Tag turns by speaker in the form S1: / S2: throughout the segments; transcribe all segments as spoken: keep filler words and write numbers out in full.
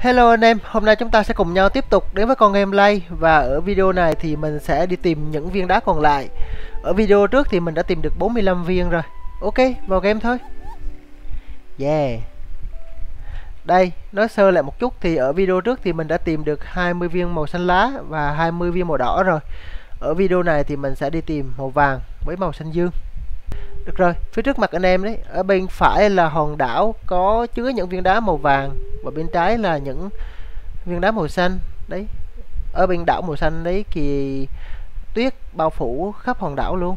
S1: Hello anh em, hôm nay chúng ta sẽ cùng nhau tiếp tục đến với con game Lay. Và ở video này thì mình sẽ đi tìm những viên đá còn lại. Ở video trước thì mình đã tìm được bốn mươi lăm viên rồi. Ok, vào game thôi. Yeah. Đây, nói sơ lại một chút thì ở video trước thì mình đã tìm được hai mươi viên màu xanh lá và hai mươi viên màu đỏ rồi. Ở video này thì mình sẽ đi tìm màu vàng với màu xanh dương. Được rồi, phía trước mặt anh em đấy, ở bên phải là hòn đảo có chứa những viên đá màu vàng và bên trái là những viên đá màu xanh. Đấy, ở bên đảo màu xanh đấy thì tuyết bao phủ khắp hòn đảo luôn.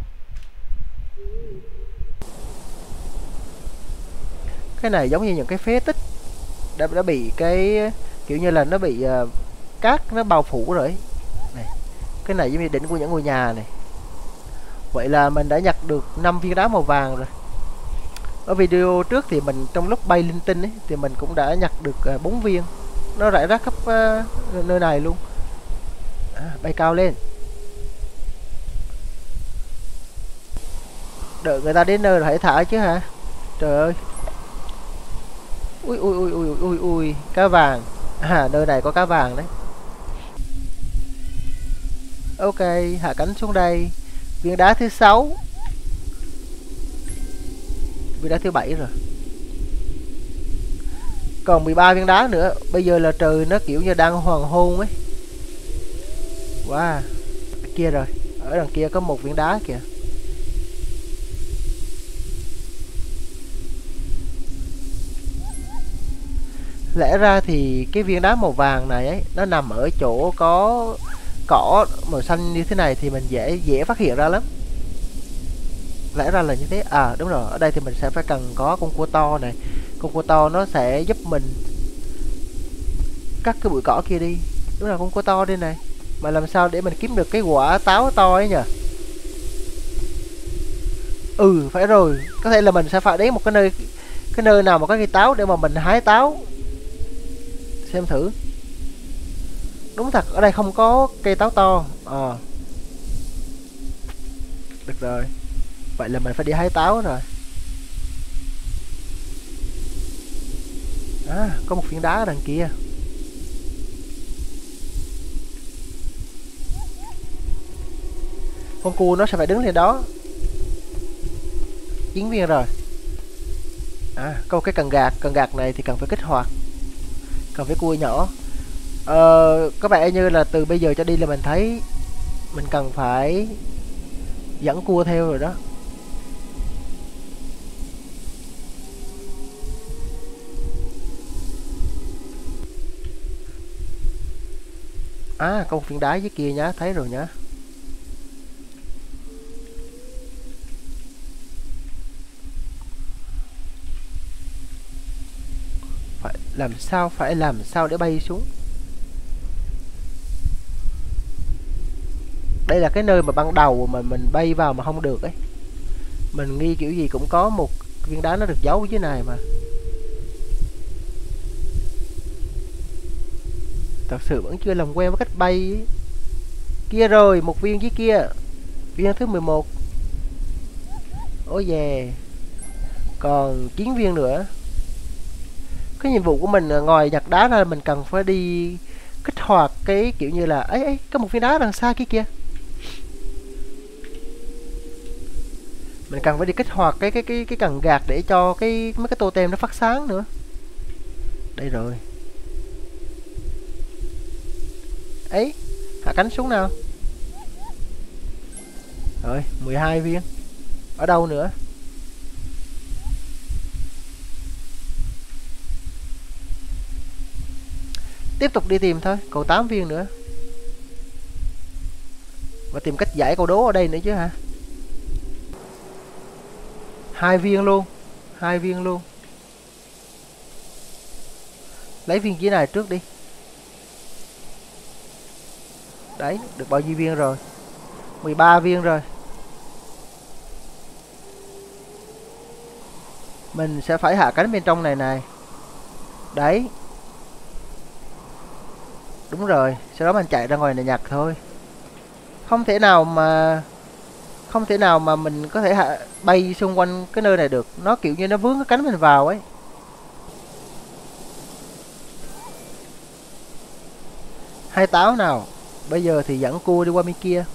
S1: Cái này giống như những cái phế tích đã, đã bị cái kiểu như là nó bị uh, cát nó bao phủ rồi ấy. Này, cái này giống như đỉnh của những ngôi nhà này. Vậy là mình đã nhặt được năm viên đá màu vàng rồi. Ở video trước thì mình trong lúc bay linh tinh ấy thì mình cũng đã nhặt được uh, bốn viên. Nó rải rác khắp uh, nơi này luôn. À, bay cao lên. Đợi người ta đến nơi rồi hãy thả chứ hả? Trời ơi. Ui ui ui ui ui ui, cá vàng. À, nơi này có cá vàng đấy. Ok, hạ cánh xuống đây. Viên đá thứ sáu. Viên đá thứ bảy rồi. Còn mười ba viên đá nữa. Bây giờ là trời nó kiểu như đang hoàng hôn ấy. Wow. Kia rồi. Ở đằng kia có một viên đá kìa. Lẽ ra thì cái viên đá màu vàng này ấy nó nằm ở chỗ có cỏ màu xanh như thế này thì mình dễ dễ phát hiện ra lắm. Lẽ ra là như thế. À đúng rồi, ở đây thì mình sẽ phải cần có con cua to này. Con cua to nó sẽ giúp mình cắt cái bụi cỏ kia đi. Đúng là con cua to đây này. Mà làm sao để mình kiếm được cái quả táo to ấy nhỉ? Ừ phải rồi, có thể là mình sẽ phải đến một cái nơi cái nơi nào mà có cây táo để mà mình hái táo. Xem thử. Đúng thật, ở đây không có cây táo to. Ờ. À. Được rồi. Vậy là mình phải đi hái táo rồi. À, có một viên đá ở đằng kia. Con cua nó sẽ phải đứng lên đó. Chín viên rồi. À, có một cái cần gạt. Cần gạt này thì cần phải kích hoạt. Cần phải cua nhỏ. Ờ, có vẻ như là từ bây giờ cho đi là mình thấy mình cần phải dẫn cua theo rồi đó. À, có một viên đá dưới kia nhá, thấy rồi nhá. Phải làm sao, phải làm sao để bay xuống. Đây là cái nơi mà ban đầu mà mình bay vào mà không được ấy. Mình nghi kiểu gì cũng có một viên đá nó được giấu dưới này mà. Thật sự vẫn chưa làm quen với cách bay ấy. Kia rồi, một viên dưới kia. Viên thứ mười một. Ôi dè. Còn chín viên nữa. Cái nhiệm vụ của mình ngoài nhặt đá ra mình cần phải đi kích hoạt cái kiểu như là ấy ấy, có một viên đá đằng xa kia kìa. Mình cần phải đi kích hoạt cái cái cái cái cần gạt để cho cái mấy cái totem nó phát sáng nữa. Đây rồi. Ấy, hạ cánh xuống nào. Rồi, mười hai viên. Ở đâu nữa? Tiếp tục đi tìm thôi, còn tám viên nữa. Và tìm cách giải câu đố ở đây nữa chứ hả? Hai viên luôn, hai viên luôn. Lấy viên dưới này trước đi. Đấy, được bao nhiêu viên rồi? mười ba viên rồi. Mình sẽ phải hạ cánh bên trong này này. Đấy. Đúng rồi, sau đó mình chạy ra ngoài này nhặt thôi. Không thể nào mà không thể nào mà mình có thể hạ, bay xung quanh cái nơi này được. Nó kiểu như nó vướng cái cánh mình vào ấy. Hai táo nào. Bây giờ thì dẫn cua đi qua bên kia.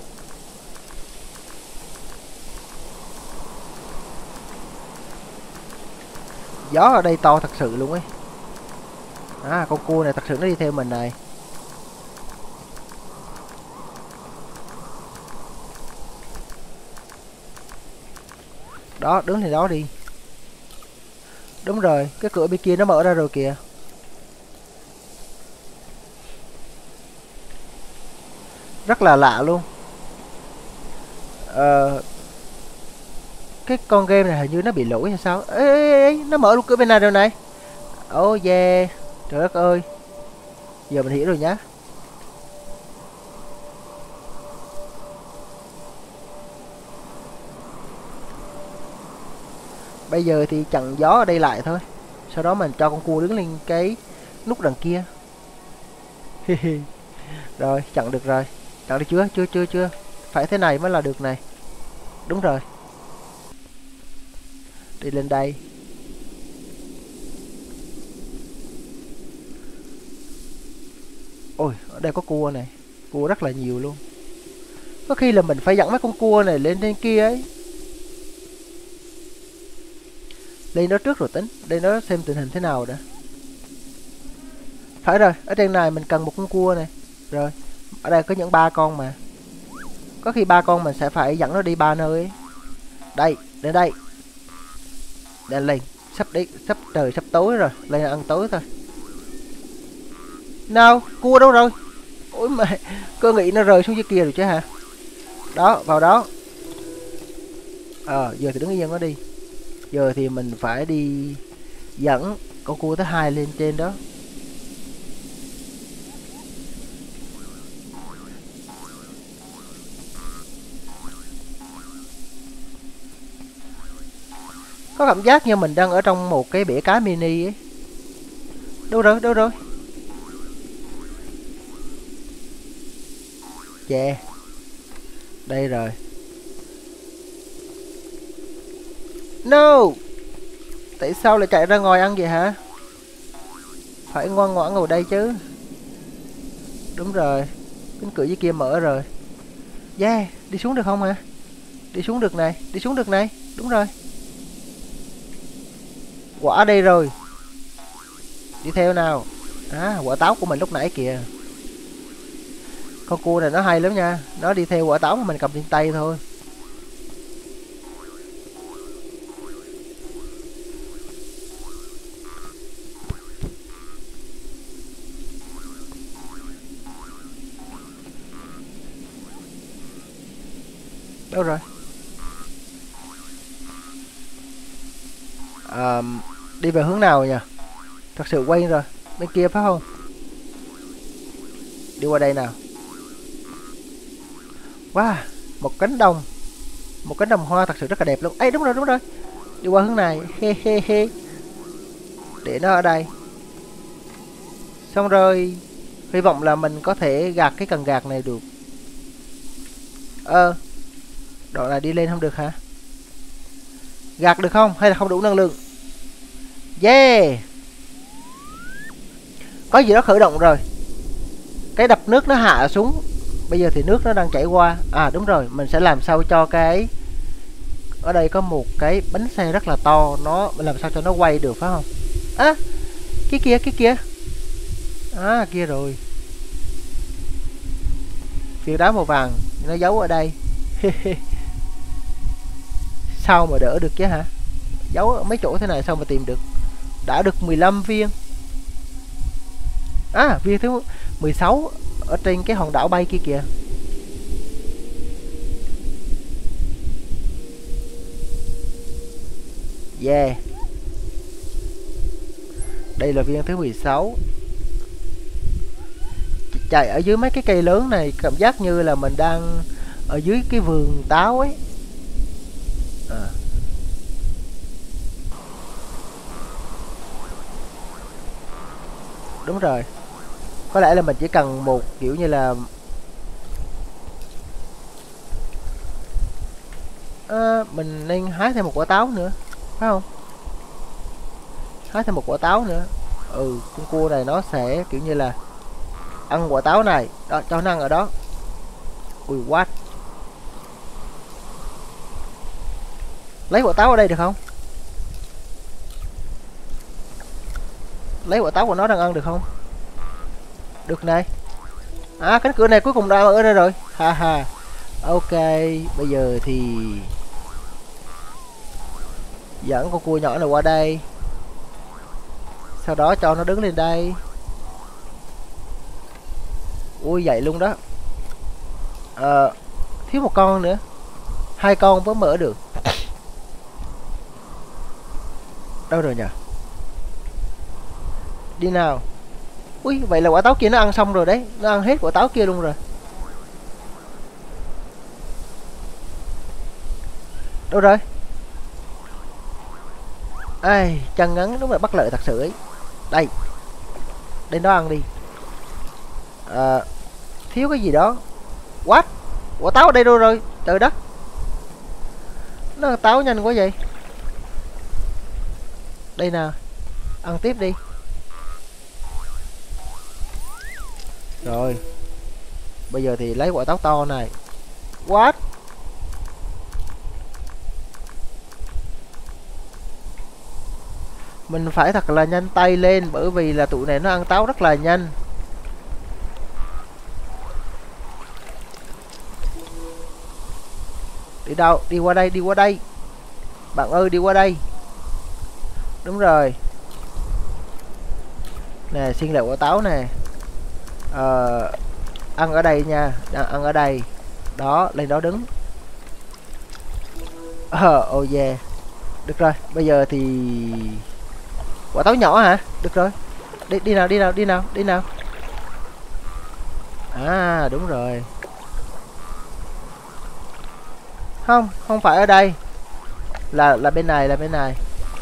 S1: Gió ở đây to thật sự luôn ấy. À, con cua này thật sự nó đi theo mình này. Đó, đứng thì đó đi. Đúng rồi, cái cửa bên kia nó mở ra rồi kìa. Rất là lạ luôn. Ờ, cái con game này hình như nó bị lỗi hay sao. Ê, ê, ê, nó mở luôn cửa bên này rồi này. Oh yeah. Trời đất ơi. Giờ mình hiểu rồi nhá. Bây giờ thì chặn gió ở đây lại thôi. Sau đó mình cho con cua đứng lên cái nút đằng kia. Rồi, chặn được rồi. Chặn được chưa? Chưa chưa chưa. Phải thế này mới là được này. Đúng rồi. Đi lên đây. Ôi, ở đây có cua này. Cua rất là nhiều luôn. Có khi là mình phải dẫn mấy con cua này lên trên kia ấy. Lên đó trước rồi tính. Lên đó xem tình hình thế nào đã. Phải rồi, ở trên này mình cần một con cua này. Rồi, ở đây có những ba con mà. Có khi ba con mình sẽ phải dẫn nó đi ba nơi ấy. Đây, đến đây. Lên lên, sắp đi, sắp trời sắp tối rồi, lên ăn tối thôi. Nào, cua đâu rồi? Ôi mẹ, cơ nghĩ nó rơi xuống dưới kia rồi chứ hả? Đó, vào đó. Ờ, à, giờ thì đứng yên nó đi. Giờ thì mình phải đi dẫn con cua thứ hai lên trên đó. Có cảm giác như mình đang ở trong một cái bể cá mini ấy. Đâu rồi, đâu rồi? Chè. Đây rồi. No. Tại sao lại chạy ra ngoài ăn vậy hả? Phải ngoan ngoãn ngồi đây chứ. Đúng rồi. Cánh cửa dưới kia mở rồi. Yeah, đi xuống được không hả? Đi xuống được này, đi xuống được này. Đúng rồi. Quả đây rồi. Đi theo nào. À, quả táo của mình lúc nãy kìa. Con cua này nó hay lắm nha. Nó đi theo quả táo mà mình cầm trên tay thôi. Đâu rồi? À, đi về hướng nào nhỉ? Thật sự quay rồi. Bên kia phải không? Đi qua đây nào. Wow, một cánh đồng. Một cánh đồng hoa thật sự rất là đẹp luôn. Ê, đúng rồi, đúng rồi. Đi qua hướng này. He he he. Để nó ở đây. Xong rồi. Hy vọng là mình có thể gạt cái cần gạt này được. Ờ. Đoạn này đi lên không được hả? Gạt được không? Hay là không đủ năng lượng? Yeah. Có gì đó khởi động rồi. Cái đập nước nó hạ xuống. Bây giờ thì nước nó đang chảy qua. À đúng rồi, mình sẽ làm sao cho cái... Ở đây có một cái bánh xe rất là to. Nó làm sao cho nó quay được phải không? À, cái kia, cái kia. À, kia rồi. Viên đá màu vàng nó giấu ở đây. Sao mà đỡ được chứ hả? Giấu ở mấy chỗ thế này sao mà tìm được? Đã được mười lăm viên. À, viên thứ mười sáu ở trên cái hòn đảo bay kia kìa. Yeah. Đây là viên thứ mười sáu. Chạy ở dưới mấy cái cây lớn này cảm giác như là mình đang ở dưới cái vườn táo ấy. À. Đúng rồi. Có lẽ là mình chỉ cần một kiểu như là à, mình nên hái thêm một quả táo nữa phải không? Hái thêm một quả táo nữa. Ừ, con cua này nó sẽ kiểu như là Ăn quả táo này. Đó, cho nó ăn ở đó. Ui, what? Lấy quả táo ở đây được không? Lấy quả táo của nó đang ăn được không? Được này. À, cánh cửa này cuối cùng đã ở đây rồi. Ha ha. Ok, bây giờ thì dẫn con cua nhỏ này qua đây. Sau đó cho nó đứng lên đây. Ui, vậy luôn đó. Ờ, thiếu một con nữa. Hai con mới mở được. Đâu rồi nhỉ? Đi nào. Ui, vậy là quả táo kia nó ăn xong rồi đấy. Nó ăn hết quả táo kia luôn rồi. Đâu rồi? Ai, chân ngắn đúng là bất lợi thật sự ấy. Đây. Đến đó ăn đi. À, thiếu cái gì đó. What? Quả táo ở đây đâu rồi? Trời đất. Nó táo nhanh quá vậy. Đây nào. Ăn tiếp đi. Rồi. Bây giờ thì lấy quả táo to này. What? Mình phải thật là nhanh tay lên, bởi vì là tụi này nó ăn táo rất là nhanh. Đi đâu? Đi qua đây, đi qua đây. Bạn ơi, đi qua đây. Đúng rồi. Nè, xin lại quả táo nè. Ờ, ăn ở đây nha. Ăn ở đây. Đó, lên đó đứng. Ờ, oh yeah. Được rồi, bây giờ thì quả táo nhỏ hả? Được rồi. Đi đi nào, đi nào, đi nào, đi nào. À, đúng rồi. Không, không phải ở đây. Là là bên này, là bên này.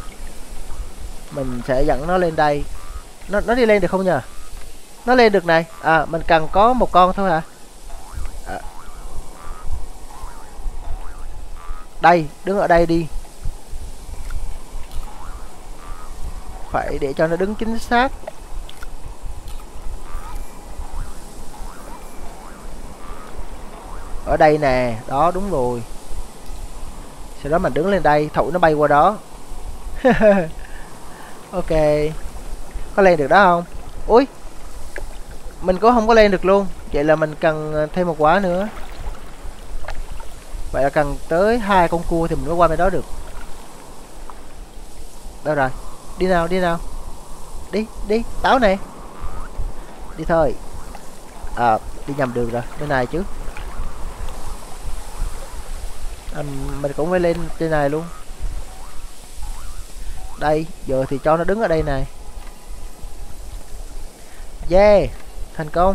S1: Mình sẽ dẫn nó lên đây. Nó nó đi lên được không nhờ? Nó lên được này. À, mình cần có một con thôi hả? À. Đây, đứng ở đây đi. Phải để cho nó đứng chính xác. Ở đây nè, đó đúng rồi. Sau đó mình đứng lên đây, thổi nó bay qua đó. Ok. Có lên được đó không? Ui, mình cũng không có lên được luôn. Vậy là mình cần thêm một quả nữa. Vậy là cần tới hai con cua thì mình mới qua bên đó được. Đâu rồi? Đi nào, đi nào. Đi, đi, táo này. Đi thôi. À, đi nhầm đường rồi, bên này chứ. À, mình cũng phải lên trên này luôn. Đây, giờ thì cho nó đứng ở đây này. Yeah, thành công.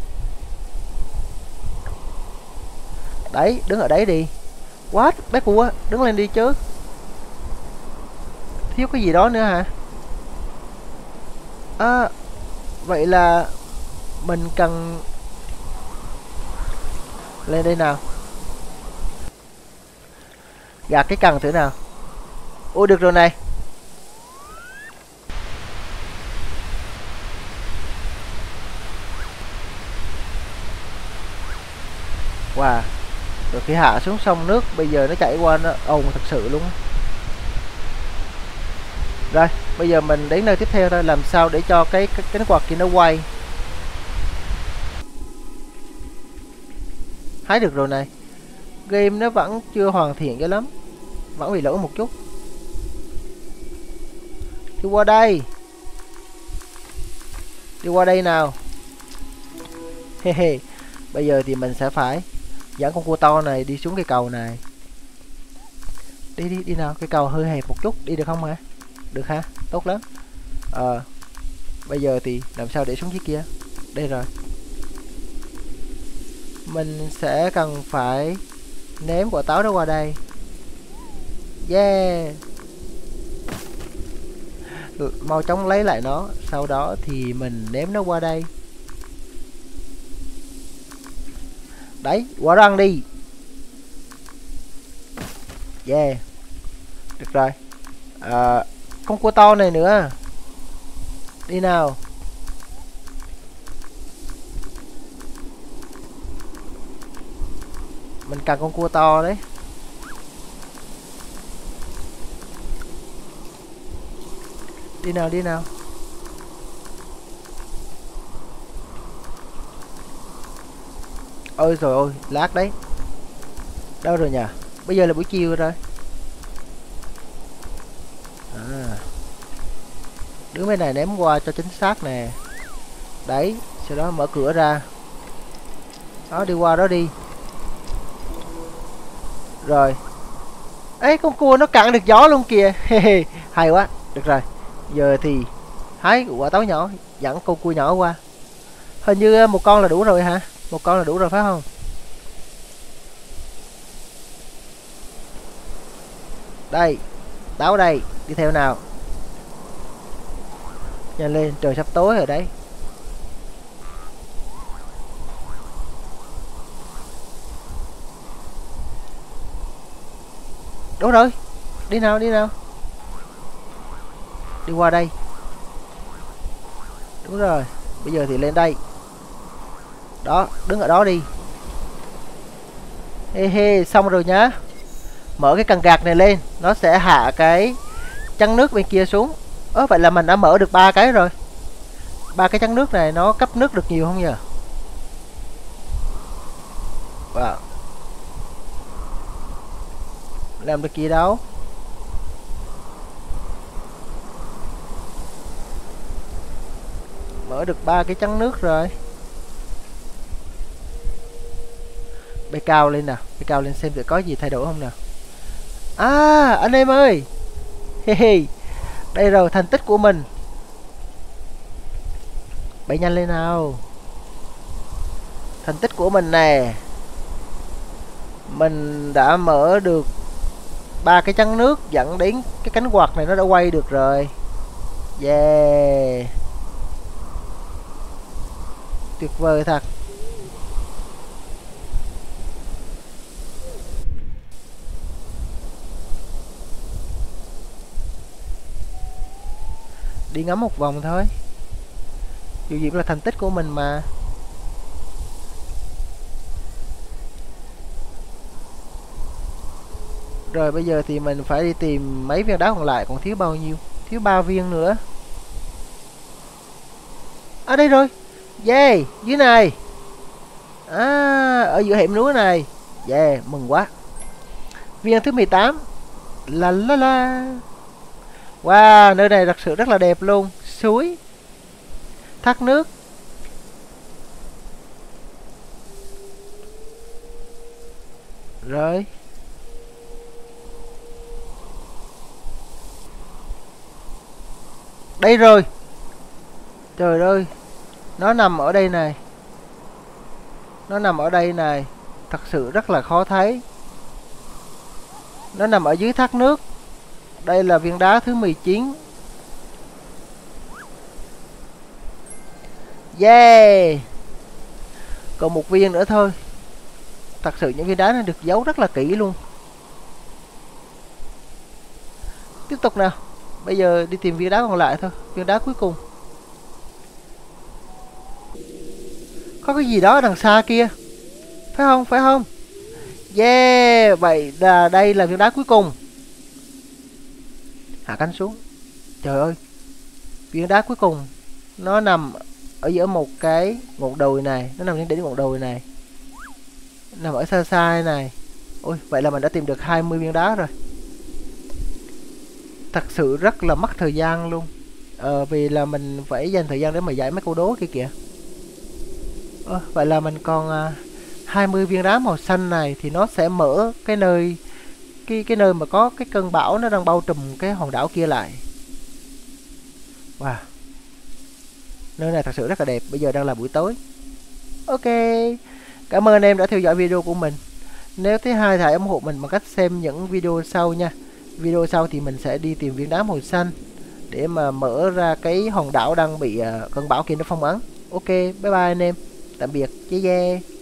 S1: Đấy, đứng ở đấy đi. What? Bé cua, đứng lên đi chứ. Thiếu cái gì đó nữa hả? À, vậy là mình cần lên đây nào. Gạt cái cần thử nào. Ôi, được rồi này. Wow. Rồi khi hạ xuống sông nước, bây giờ nó chảy qua nó ồn thật sự luôn. Rồi, bây giờ mình đến nơi tiếp theo thôi, làm sao để cho cái cái cánh quạt kia nó quay. Hái được rồi này. Game nó vẫn chưa hoàn thiện cho lắm. Vẫn bị lỗi một chút. Đi qua đây. Đi qua đây nào. Hehe. Bây giờ thì mình sẽ phải dẫn con cua to này đi xuống cây cầu này. Đi đi đi nào, cây cầu hơi hẹp một chút, đi được không hả? Được hả? Tốt lắm. Ờ. À, bây giờ thì làm sao để xuống dưới kia? Đây rồi. Mình sẽ cần phải ném quả táo đó qua đây. Yeah. Mau chóng lấy lại nó. Sau đó thì mình ném nó qua đây. Đấy, quả răng đi. Yeah. Được rồi. À, con cua to này nữa. Đi nào. Mình cần con cua to đấy. Đi nào, đi nào. Ôi rồi ôi, lát đấy. Đâu rồi nhỉ? Bây giờ là buổi chiều rồi. À, đứng bên này ném qua cho chính xác nè. Đấy, sau đó mở cửa ra. Đó, đi qua đó đi. Rồi. Ấy, con cua nó cản được gió luôn kìa. Hay quá, được rồi. Giờ thì hái quả táo nhỏ, dẫn con cua nhỏ qua. Hình như một con là đủ rồi hả? Một con là đủ rồi phải không? Đây, táo đây, đi theo nào. Nhanh lên, trời sắp tối rồi đấy. Đúng rồi, đi nào, đi nào. Đi qua đây. Đúng rồi, bây giờ thì lên đây. Đó, đứng ở đó đi. He he, xong rồi nhá. Mở cái cần gạt này lên, nó sẽ hạ cái chắn nước bên kia xuống. Ơ, vậy là mình đã mở được ba cái rồi. Ba cái chắn nước này nó cấp nước được nhiều không nhỉ? Wow. Làm được gì đâu. Mở được ba cái chắn nước rồi. Bay cao lên nào, bay cao lên xem thử có gì thay đổi không nào. À, anh em ơi. He he. Đây rồi, thành tích của mình. Bay nhanh lên nào. Thành tích của mình nè. Mình đã mở được ba cái chắn nước, dẫn đến cái cánh quạt này nó đã quay được rồi. Yeah. Tuyệt vời thật. Đi ngắm một vòng thôi. Dù gì cũng là thành tích của mình mà. Rồi bây giờ thì mình phải đi tìm mấy viên đá còn lại, còn thiếu bao nhiêu? Thiếu ba viên nữa. À đây rồi. Yeah, dưới này. À, ở giữa hẻm núi này. Yeah, mừng quá. Viên thứ mười tám. La la la. Wow, nơi này thật sự rất là đẹp luôn. Suối, thác nước. Rồi. Đây rồi. Trời ơi. Nó nằm ở đây này. Nó nằm ở đây này. Thật sự rất là khó thấy. Nó nằm ở dưới thác nước. Đây là viên đá thứ mười chín. Yeah. Còn một viên nữa thôi. Thật sự những viên đá này được giấu rất là kỹ luôn. Tiếp tục nào. Bây giờ đi tìm viên đá còn lại thôi. Viên đá cuối cùng. Có cái gì đó đằng xa kia. Phải không? Phải không? Yeah. Vậy là đây là viên đá cuối cùng. Hạ cánh xuống. Trời ơi. Viên đá cuối cùng. Nó nằm ở giữa một cái ngọn đồi này. Nó nằm trên đỉnh ngọn đồi này. Nằm ở xa xa này. Ôi, vậy là mình đã tìm được hai mươi viên đá rồi. Thật sự rất là mất thời gian luôn. Ờ, vì là mình phải dành thời gian để mà giải mấy câu đố kia kìa. Ờ, vậy là mình còn à, hai mươi viên đá màu xanh này thì nó sẽ mở cái nơi cái cái nơi mà có cái cơn bão nó đang bao trùm cái hòn đảo kia lại. Wow. Nơi này thật sự rất là đẹp. Bây giờ đang là buổi tối. Ok. Cảm ơn anh em đã theo dõi video của mình. Nếu thấy hay hãy ủng hộ mình bằng cách xem những video sau nha. Video sau thì mình sẽ đi tìm viên đá màu xanh để mà mở ra cái hòn đảo đang bị uh, cơn bão kia nó phong ấn. Ok, bye bye anh em. Tạm biệt. Yeah yeah.